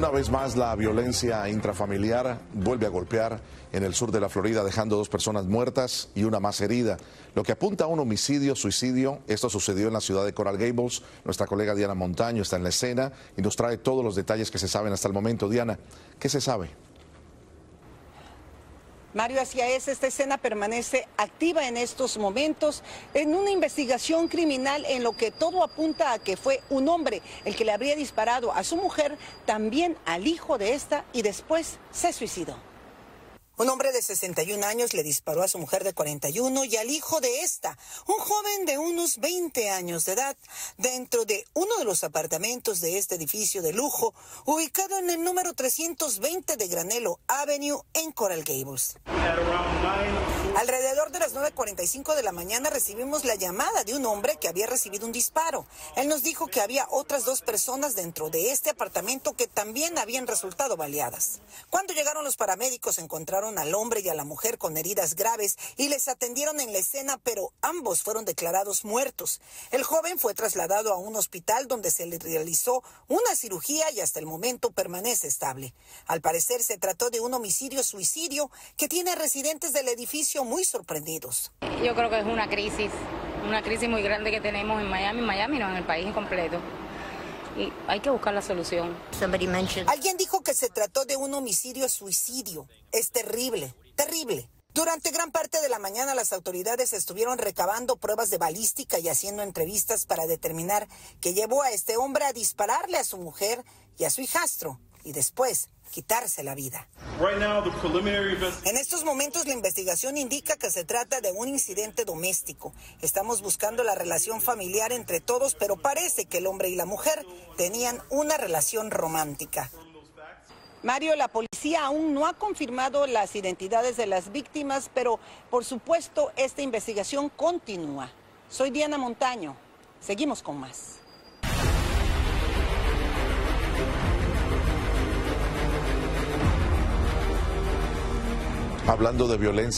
Una vez más, la violencia intrafamiliar vuelve a golpear en el sur de la Florida, dejando 2 personas muertas y una más herida, lo que apunta a un homicidio, suicidio. Esto sucedió en la ciudad de Coral Gables. Nuestra colega Diana Montaño está en la escena y nos trae todos los detalles que se saben hasta el momento. Diana, ¿qué se sabe? Mario, esta escena permanece activa en estos momentos en una investigación criminal en lo que todo apunta a que fue un hombre el que le habría disparado a su mujer, también al hijo de esta, y después se suicidó. Un hombre de 61 años le disparó a su mujer de 41 y al hijo de esta, un joven de unos 20 años de edad, dentro de uno de los apartamentos de este edificio de lujo, ubicado en el número 320 de Granello Avenue en Coral Gables. Alrededor de las 9:45 de la mañana recibimos la llamada de un hombre que había recibido un disparo. Él nos dijo que había otras 2 personas dentro de este apartamento que también habían resultado baleadas. Cuando llegaron los paramédicos encontraron al hombre y a la mujer con heridas graves y les atendieron en la escena, pero ambos fueron declarados muertos. El joven fue trasladado a un hospital donde se le realizó una cirugía y hasta el momento permanece estable. Al parecer se trató de un homicidio-suicidio que tiene a residentes del edificio muy sorprendidos. Yo creo que es una crisis muy grande que tenemos en Miami no, en el país completo. Y hay que buscar la solución. Alguien dijo que se trató de un homicidio-suicidio. Es terrible, terrible. Durante gran parte de la mañana las autoridades estuvieron recabando pruebas de balística y haciendo entrevistas para determinar qué llevó a este hombre a dispararle a su mujer y a su hijastro y después quitarse la vida. En estos momentos la investigación indica que se trata de un incidente doméstico. Estamos buscando la relación familiar entre todos, pero parece que el hombre y la mujer tenían una relación romántica. Mario, la policía aún no ha confirmado las identidades de las víctimas, pero por supuesto esta investigación continúa. Soy Diana Montaño. Seguimos con más. Hablando de violencia.